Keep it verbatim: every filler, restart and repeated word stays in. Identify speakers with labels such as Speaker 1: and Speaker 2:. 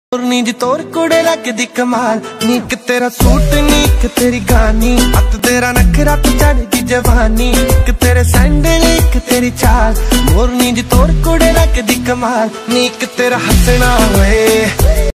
Speaker 1: नी जी तोर कुड़े लगदी कमाल, नीक तेरा सूट नीक तेरी गानी, अत तेरा नखरा तो चढ़दी जवानी, कि तेरे सैंडल एक तेरी चाल, मोरनी जी तोर कुड़े लगदी कमाल, नीक तेरा हंसना होए।